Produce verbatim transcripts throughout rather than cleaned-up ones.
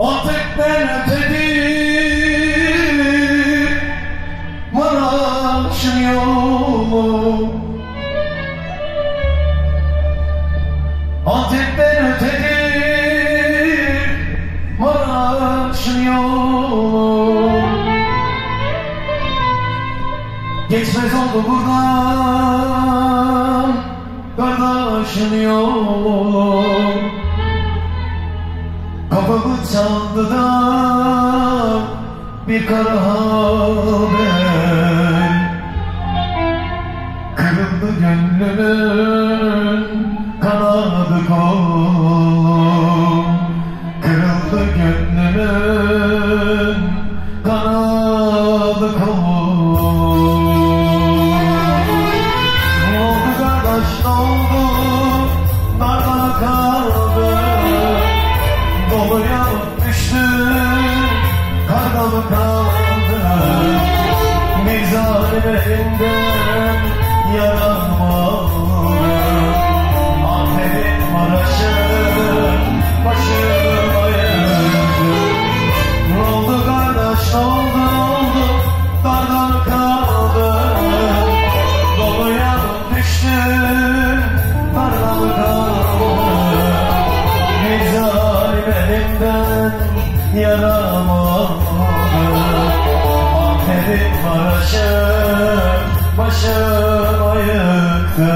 Antep'ten ötedir Maraş'ın yolu. Antep'ten ötedir Maraş'ın yolu. Geçmez oldu buradan kardeşin yolu. Kapımı çaldı da bir kara haber. Kırıldı gönlümün kanadı kolu. Kırıldı gönlümün kanadı kolu. Ne oldu kardeş, ne oldu? Dardan kaldı. Doluya düştü, karda mı kaldı? Bir zalim elinden yaram aldı. Antep'in Maraş'ın başıma yandı. Ne oldu kardeş, ne oldu, ne oldu? Darda mı kaldı? Doluya düştü, karda mı kaldı? Bir zalim elimden yaram aldı. Antep'in Maraş'ın başıma yıktı.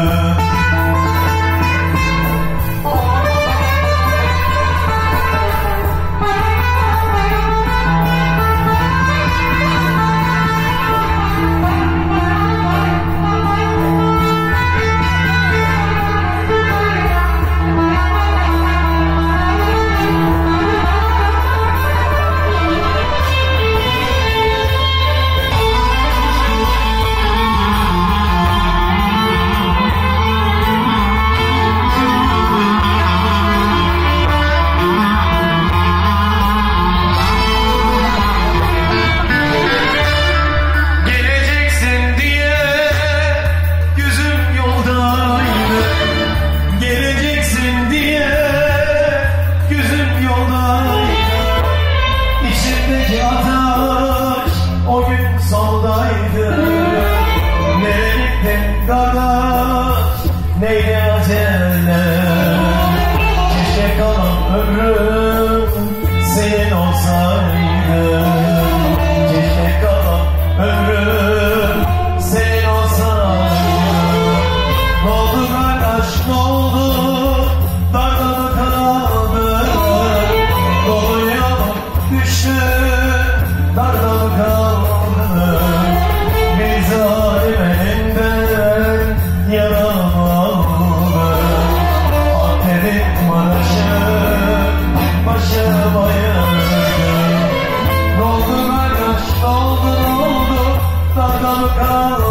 Kardeş neyle acele? Keşke kalan ömrüm senin olsaydı. Keşke kalan ömrüm senin olsaydı. Ne oldu kardeş, ne oldu? Darda mı kaldı? Doluya düştü, darda mı kaldı? Bir zalim elinden yaram aldı. Antep'in Maraş'ın başıma yandı. Ne oldu kardeş, ne oldu, ne oldu? Darda mı kaldı?